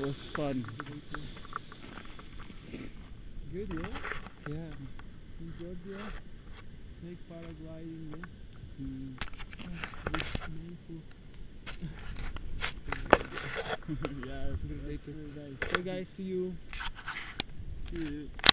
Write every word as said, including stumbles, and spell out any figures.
was fun. Good, yeah? Yeah. In Georgia, snake paragliding, yeah? Mm. Yeah, Yeah, later. very nice. So guys, see you. See you.